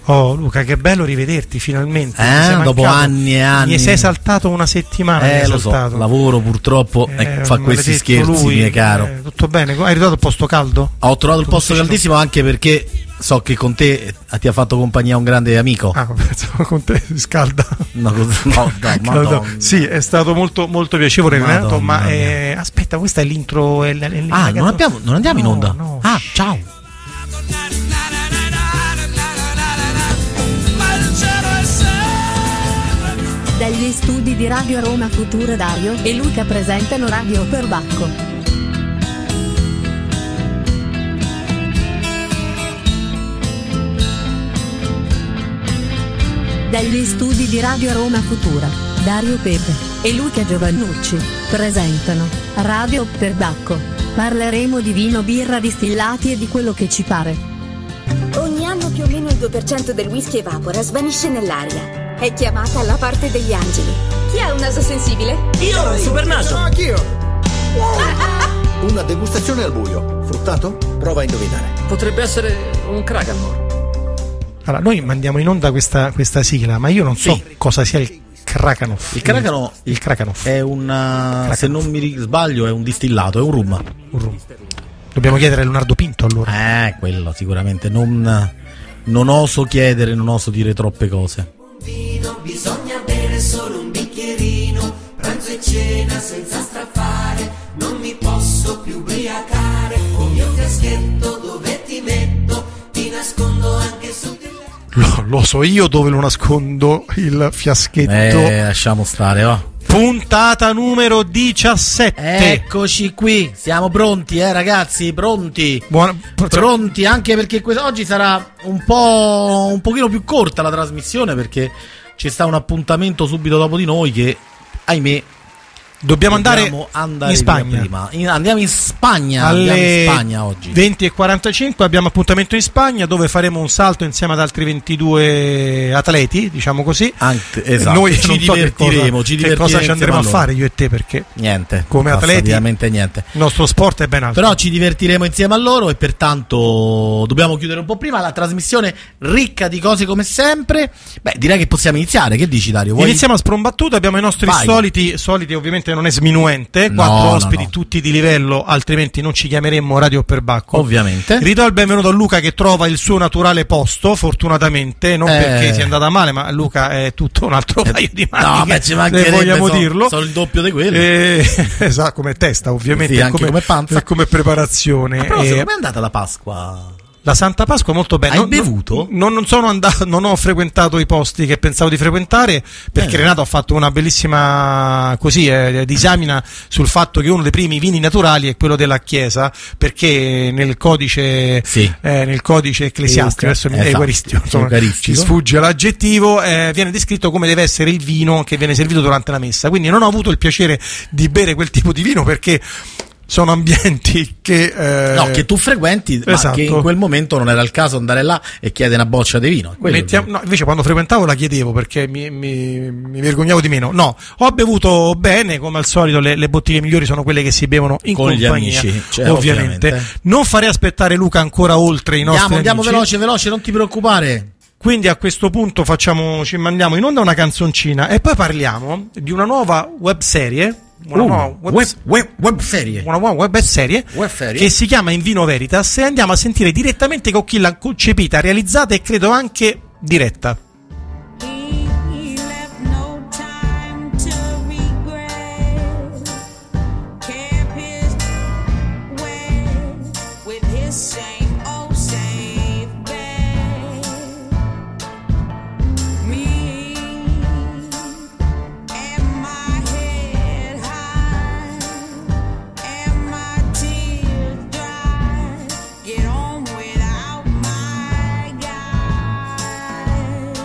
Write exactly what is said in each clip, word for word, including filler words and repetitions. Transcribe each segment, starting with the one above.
Oh Luca, che bello rivederti finalmente. Eh, dopo anni e anni. Mi sei saltato una settimana. Eh, lo saltato. so, lavoro purtroppo eh, eh, fa questi scherzi, lui, mio caro. Eh, tutto bene? Hai ritrovato il posto caldo? Ho trovato il posto caldissimo anche perché so che con te ti ha fatto compagnia un grande amico. Ah, pensavo con te si scalda. No, no, no, no, sì, è stato molto molto piacevole, Renato, ma eh, aspetta, questa è l'intro. È, è, è, ah, non, abbiamo, non andiamo no, in onda? No. Ah, ciao. Dagli studi di Radio Roma Futura, Dario e Luca presentano Radio Perbacco. Dagli studi di Radio Roma Futura, Dario Pepe e Luca Giovannucci presentano Radio Perbacco. Parleremo di vino, birra, distillati e di quello che ci pare. Ogni anno più o meno il due per cento del whisky evapora, svanisce nell'aria. È chiamata la parte degli angeli. Chi ha un naso sensibile? Io ho un super naso. Anch'io. Wow. Una degustazione al buio. Fruttato? Prova a indovinare. Potrebbe essere un Kraganor. Allora, noi mandiamo in onda questa, questa sigla, ma io non so sì. cosa sia il Kraganov. Il Kraganov, il Kraganov è un, Kraganov. Se non mi sbaglio, è un distillato, è un rum. Un rum. Dobbiamo chiedere a Leonardo Pinto allora. Eh, quello sicuramente. Non, non oso chiedere, non oso dire troppe cose. Vino, bisogna bere solo un bicchierino, pranzo e cena senza straffare, non mi posso più ubriacare, con mio fiaschetto dove ti metto, ti nascondo anche sotto il letto. Lo, lo so io dove lo nascondo il fiaschetto. Eh, lasciamo stare, va. Puntata numero diciassette. Eccoci qui, siamo pronti, eh ragazzi, pronti. Buona... Pronti anche perché que- oggi sarà un po' un pochino più corta la trasmissione perché ci sta un appuntamento subito dopo di noi che, ahimè, dobbiamo andare, andare in Spagna. Prima. In, andiamo in Spagna. Alle andiamo in Spagna oggi. venti e quarantacinque abbiamo appuntamento in Spagna dove faremo un salto insieme ad altri ventidue atleti, diciamo così. Anche, esatto. Noi ci non divertiremo, so ci che cosa, divertiremo che cosa ci andremo a loro. fare io e te perché niente. Come atleti ovviamente niente. Il nostro sport è ben altro. Però ci divertiremo insieme a loro e pertanto dobbiamo chiudere un po' prima la trasmissione ricca di cose come sempre. Beh, direi che possiamo iniziare. Che dici, Dario? Vuoi... Iniziamo a sprombattuto, abbiamo i nostri Vai. soliti soliti ovviamente non è sminuente. No, quattro ospiti no, no. tutti di livello, altrimenti non ci chiameremmo Radio Perbacco. Ovviamente. Ridò il benvenuto a Luca che trova il suo naturale posto, fortunatamente, non eh. perché sia andata male, ma Luca è tutto un altro eh. paio di maniche. No, beh, ci mancherebbe, se vogliamo sono, dirlo. Sono il doppio di quelli. Eh, esatto, come testa, ovviamente, sì, anche come, come panza e come preparazione. Ma però, eh, com'è andata la Pasqua? La Santa Pasqua molto bene. Hai non, bevuto? Non, non sono andato, non ho frequentato i posti che pensavo di frequentare perché eh. Renato ha fatto una bellissima così eh, disamina sul fatto che uno dei primi vini naturali è quello della Chiesa, perché nel codice sì. eh, nel codice ecclesiastico, adesso mi è eucaristico, insomma, ci sfugge l'aggettivo, eh, viene descritto come deve essere il vino che viene servito durante la messa. Quindi non ho avuto il piacere di bere quel tipo di vino perché sono ambienti che eh... no che tu frequenti, esatto. ma che in quel momento non era il caso andare là e chiedere una boccia di vino. Mettiamo, no, invece quando frequentavo la chiedevo perché mi, mi, mi vergognavo di meno. No, ho bevuto bene, come al solito le, le bottiglie migliori sono quelle che si bevono in con compagnia, gli amici, cioè, ovviamente. ovviamente. Non farei aspettare Luca ancora oltre i nostri andiamo, andiamo amici. veloce veloce, non ti preoccupare. Quindi a questo punto facciamo, ci mandiamo in onda una canzoncina e poi parliamo di una nuova web serie. Una uh, nuova web, web, web, web serie una nuova web serie, web serie che si chiama In Vino Veritas e andiamo a sentire direttamente con chi l'ha concepita, realizzata e credo anche diretta. Get on without my guy.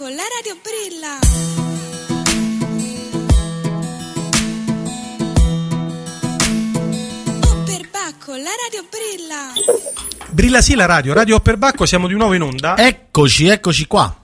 Bacco, la radio brilla. La radio brilla. Brilla sì la radio, Radio Perbacco, siamo di nuovo in onda. Eccoci, eccoci qua.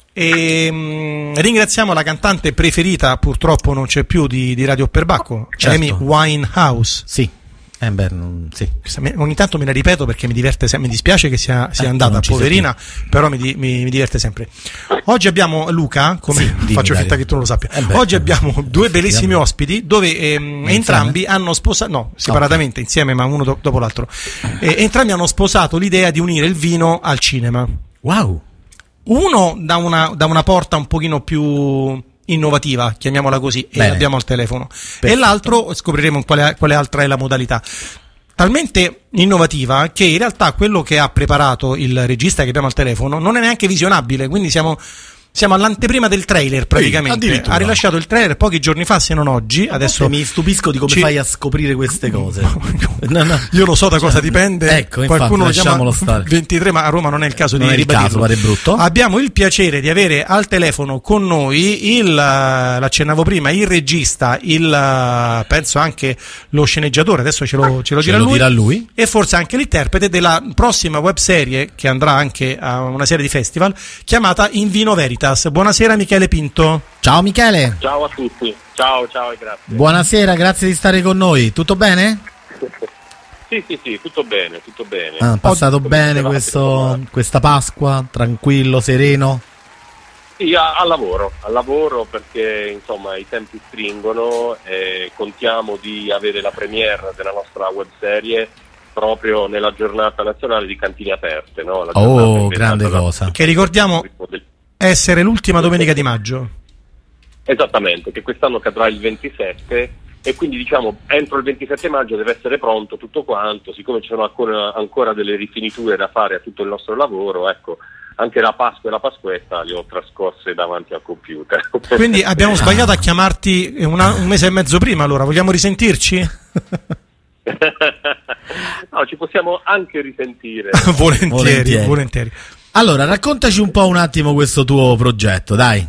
E mh, ringraziamo la cantante preferita, purtroppo non c'è più, di, di Radio Perbacco, certo. Amy Winehouse. Sì. Eh beh, non, sì. Ogni tanto me la ripeto perché mi diverte, mi dispiace che sia, sia eh, andata, poverina, però mi, di, mi, mi diverte sempre. Oggi abbiamo Luca, come sì, faccio finta che tu non lo sappia. Eh beh, Oggi abbiamo due bellissimi ospiti dove ehm, entrambi hanno sposato, no, separatamente, okay. insieme, ma uno do, dopo l'altro. Eh, entrambi hanno sposato l'idea di unire il vino al cinema. Wow! Uno da una, da una porta un pochino più innovativa, chiamiamola così, Bene. e l'abbiamo al telefono. Perfetto. E l'altro scopriremo quale, quale altra è la modalità. Talmente innovativa che in realtà quello che ha preparato il regista che abbiamo al telefono non è neanche visionabile, quindi siamo siamo all'anteprima del trailer praticamente. Ha rilasciato il trailer pochi giorni fa, se non oggi. Adesso mi stupisco di come ci... fai a scoprire queste cose. no, no. Io lo so da cosa dipende. Ecco, qualcuno infatti, lo chiama stare. ventitré, ma a Roma non è il caso non di ribadirlo. È il caso, brutto. Abbiamo il piacere di avere al telefono con noi il, l'accennavo prima, il regista, il penso anche lo sceneggiatore, adesso ce lo, ce lo, ce dirà, lo lui, dirà lui, e forse anche l'interprete della prossima webserie che andrà anche a una serie di festival chiamata In Vino Veritas. Buonasera Michele Pinto. Ciao Michele. Ciao a tutti. Ciao, ciao e grazie. Buonasera, grazie di stare con noi. Tutto bene? Sì, sì, sì, tutto bene, tutto bene. Ah, passato Oggi, bene questo, questa Pasqua, tranquillo, sereno? Sì, a, al lavoro, al lavoro perché insomma i tempi stringono e contiamo di avere la premiere della nostra webserie proprio nella giornata nazionale di Cantine Aperte, no? La oh, grande cosa. Che ricordiamo essere l'ultima domenica di maggio. Esattamente, che quest'anno cadrà il ventisette e quindi diciamo entro il ventisette maggio deve essere pronto tutto quanto, siccome ci sono ancora, ancora delle rifiniture da fare a tutto il nostro lavoro, ecco, anche la Pasqua e la Pasquetta le ho trascorse davanti al computer. Quindi abbiamo sbagliato a chiamarti una, un mese e mezzo prima, allora vogliamo risentirci? No, ci possiamo anche risentire. volentieri, volentieri, volentieri. Allora, raccontaci un po' un attimo questo tuo progetto, dai.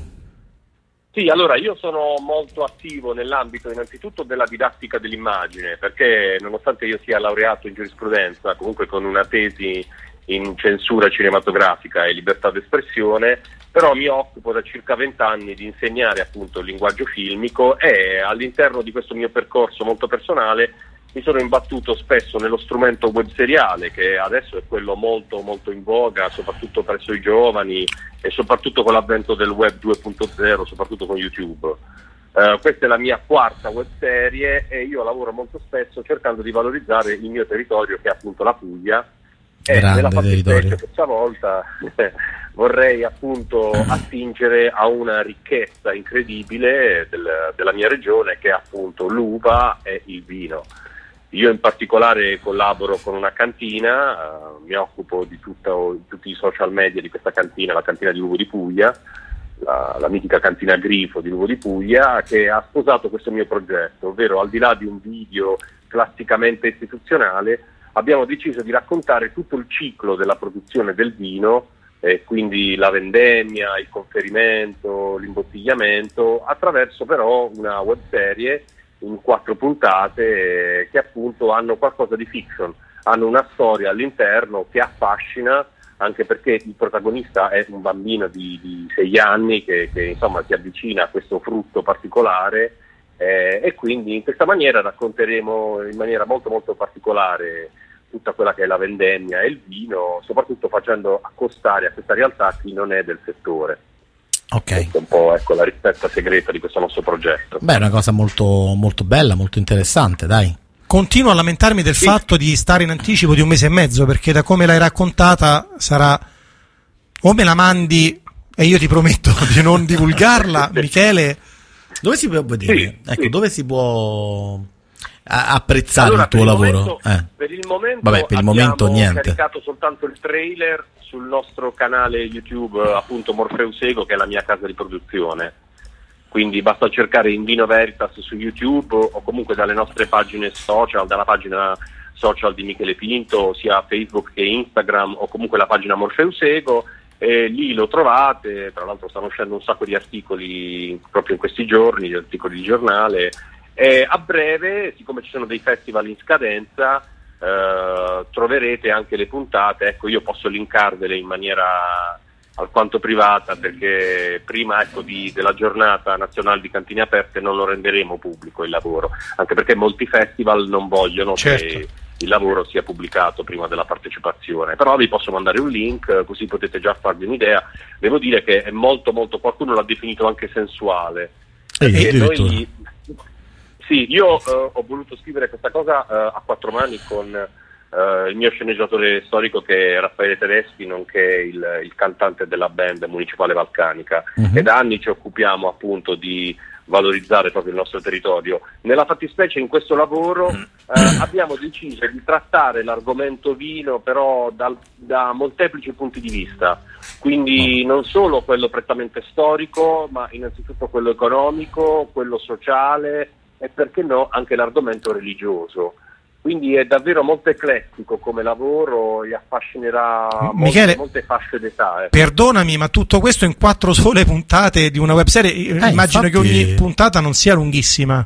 Sì, allora io sono molto attivo nell'ambito innanzitutto della didattica dell'immagine, perché nonostante io sia laureato in giurisprudenza, comunque con una tesi in censura cinematografica e libertà d'espressione, però mi occupo da circa vent'anni di insegnare appunto il linguaggio filmico e all'interno di questo mio percorso molto personale mi sono imbattuto spesso nello strumento web seriale, che adesso è quello molto molto in voga, soprattutto presso i giovani e soprattutto con l'avvento del web due punto zero, soprattutto con YouTube. Uh, questa è la mia quarta web serie e io lavoro molto spesso cercando di valorizzare il mio territorio, che è appunto la Puglia. E nella fattispecie questa volta vorrei appunto attingere a una ricchezza incredibile del, della mia regione, che è appunto l'uva e il vino. Io in particolare collaboro con una cantina, uh, mi occupo di tutto, tutti i social media di questa cantina, la cantina di Luvo di Puglia, la, la mitica cantina Grifo di Luvo di Puglia, che ha sposato questo mio progetto, ovvero al di là di un video classicamente istituzionale abbiamo deciso di raccontare tutto il ciclo della produzione del vino, eh, quindi la vendemmia, il conferimento, l'imbottigliamento, attraverso però una webserie in quattro puntate eh, che appunto hanno qualcosa di fiction, hanno una storia all'interno che affascina, anche perché il protagonista è un bambino di, di sei anni che, che insomma si avvicina a questo frutto particolare eh, e quindi in questa maniera racconteremo in maniera molto molto particolare tutta quella che è la vendemmia e il vino, soprattutto facendo accostare a questa realtà chi non è del settore. Ok. Questa è un po' ecco, la ricetta segreta di questo nostro progetto. Beh, è una cosa molto, molto bella, molto interessante, dai. Continuo a lamentarmi del sì. fatto di stare in anticipo di un mese e mezzo, perché da come l'hai raccontata sarà o me la mandi e io ti prometto di non divulgarla, Michele. Dove si può vedere? Sì, ecco, sì. dove si può apprezzare allora, il tuo per il lavoro? Momento, eh. Per il momento Vabbè, per il momento abbiamo niente. caricato soltanto il trailer sul nostro canale YouTube, appunto Morpheus Ego, che è la mia casa di produzione. Quindi basta cercare In Vino Veritas su YouTube o comunque dalle nostre pagine social, dalla pagina social di Michele Pinto, sia Facebook che Instagram, o comunque la pagina Morpheus Ego, E lì lo trovate, tra l'altro stanno uscendo un sacco di articoli proprio in questi giorni, di articoli di giornale. E a breve, siccome ci sono dei festival in scadenza, eh, troverete anche le puntate. Ecco, io posso linkarvele in maniera alquanto privata, perché prima ecco, di, della giornata nazionale di cantine aperte non lo renderemo pubblico il lavoro, anche perché molti festival non vogliono certo. che il lavoro sia pubblicato prima della partecipazione, però vi posso mandare un link così potete già farvi un'idea. Devo dire che è molto molto, qualcuno l'ha definito anche sensuale. E noi, sì, io eh, ho voluto scrivere questa cosa eh, a quattro mani con eh, il mio sceneggiatore storico, che è Raffaele Tedeschi, nonché il, il cantante della band Municipale Valcanica, uh-huh. e da anni ci occupiamo appunto di valorizzare proprio il nostro territorio. Nella fattispecie, in questo lavoro eh, abbiamo deciso di trattare l'argomento vino però dal, da molteplici punti di vista, quindi non solo quello prettamente storico, ma innanzitutto quello economico, quello sociale e perché no anche l'argomento religioso. Quindi è davvero molto eclettico come lavoro e affascinerà Michele, molte, molte fasce d'età. Eh. Perdonami, ma tutto questo in quattro sole puntate di una webserie? Eh, immagino infatti... che ogni puntata non sia lunghissima.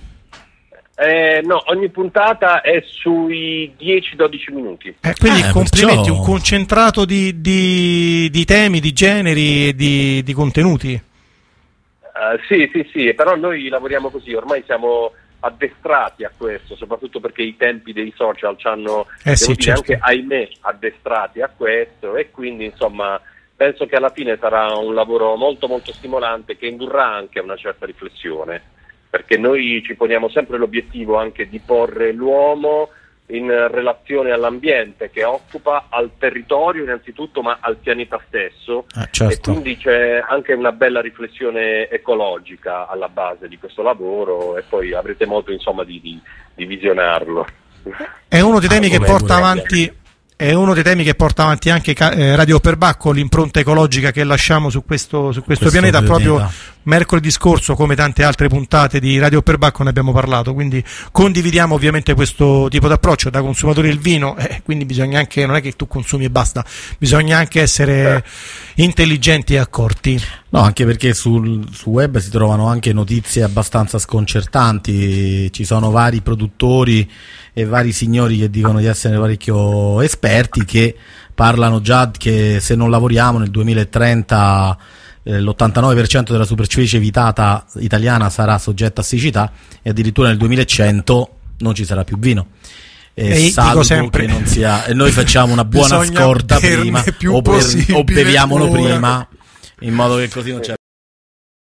Eh, no, ogni puntata è sui dieci dodici minuti. Eh, quindi eh, complimenti, perciò... un concentrato di, di, di temi, di generi e di, di contenuti. Uh, sì, sì, sì, però noi lavoriamo così, ormai siamo addestrati a questo, soprattutto perché i tempi dei social ci hanno eh sì, dire, certo. anche ahimè addestrati a questo, e quindi insomma penso che alla fine sarà un lavoro molto molto stimolante, che indurrà anche a una certa riflessione, perché noi ci poniamo sempre l'obiettivo anche di porre l'uomo in relazione all'ambiente che occupa, al territorio innanzitutto, ma al pianeta stesso, ah, certo. e quindi c'è anche una bella riflessione ecologica alla base di questo lavoro, e poi avrete modo insomma di, di, di visionarlo. È uno dei temi ah, che porta avanti è uno dei temi che porta avanti anche eh, Radio Perbacco, l'impronta ecologica che lasciamo su questo, su questo, questo pianeta. pianeta. Proprio mercoledì scorso, come tante altre puntate di Radio Perbacco, ne abbiamo parlato, quindi condividiamo ovviamente questo tipo di approccio. Da consumatori del vino, eh, quindi bisogna anche, non è che tu consumi e basta, bisogna anche essere eh. intelligenti e accorti. No, anche perché sul, su web si trovano anche notizie abbastanza sconcertanti, ci sono vari produttori e vari signori che dicono di essere parecchio esperti, che parlano già che se non lavoriamo nel duemilatrenta eh, l'ottantanove per cento della superficie vitata italiana sarà soggetta a siccità, e addirittura nel duemilacento non ci sarà più vino. E, e dico sempre che non sia, e noi facciamo una buona scorta prima o, per, o beviamolo prima, in modo che così non c'è